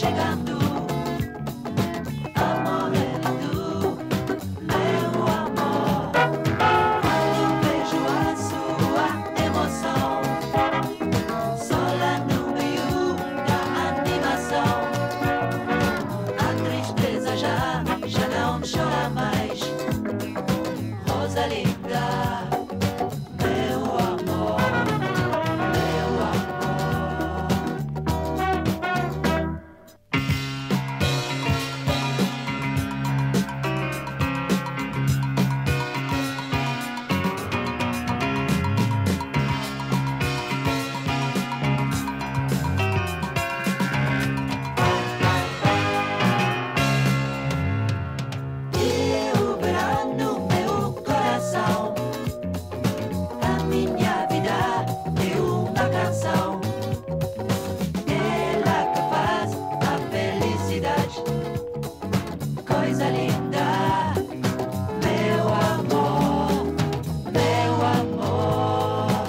chegando. Amor lindo, meu amor. Quando vejo a sua emoção, só lá no meio da animação, a tristeza já não chora mais. Rosa linda, meu amor, meu amor. E o verão no meu coração, a minha vida é uma canção. Ela que faz a felicidade. Coisa linda, meu amor, meu amor.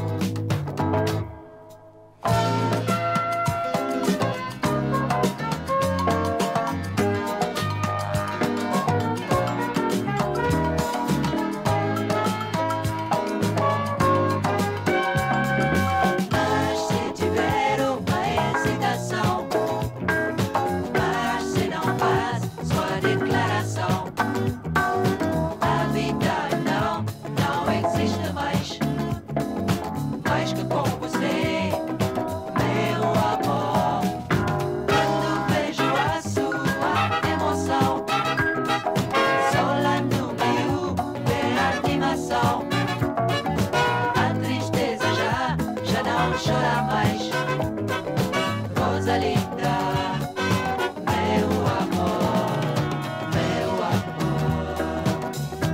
Mas se tiver uma hesitação, mas se não faz sua declaração, a vida não existe mais. Mais que com você, meu amor. Quando vejo a sua emoção, só lá no meio da animação, a tristeza já não chora mais. Rosa linda, meu amor, meu amor.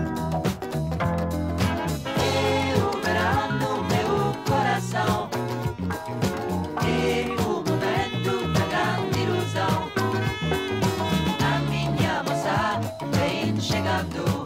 E o verão no meu coração, e o momento da grande ilusão, a minha moça vem chegando.